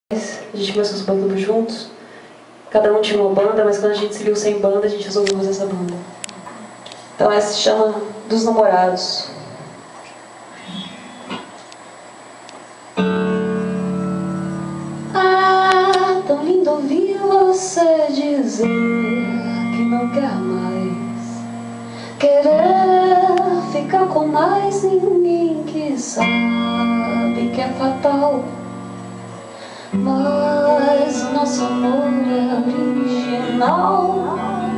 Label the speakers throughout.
Speaker 1: A gente começou os grupos juntos, cada um tinha uma banda, mas quando a gente se viu sem banda, a gente resolveu fazer essa banda. Então essa se chama Dos Namorados. Ah, tão lindo ouvir você dizer que não quer mais, querer ficar com mais ninguém, que sabe que é fatal. Mas o nosso amor é original.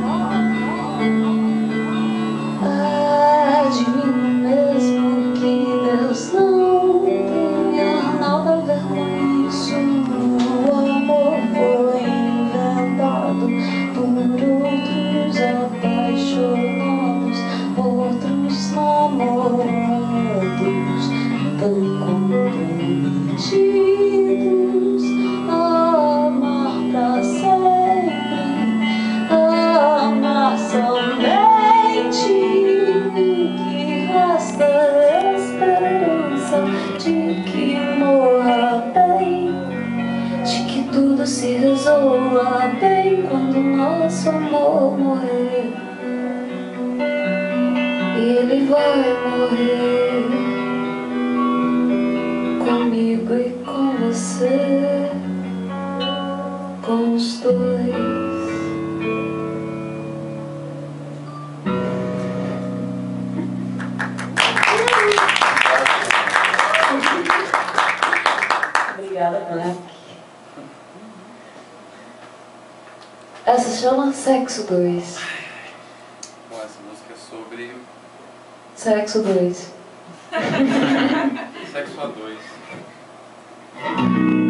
Speaker 1: É de mim mesmo que Deus não tenha nada a ver com isso. O amor foi inventado por outros apaixonados, outros namorados tão comprometidos. Se resolva bem quando nosso amor morrer. E ele vai morrer comigo e com você, com os dois. Obrigada, Black. Essa se chama Sexo 2.
Speaker 2: Bom, essa música é sobre...
Speaker 1: Sexo 2.
Speaker 2: Sexo a 2.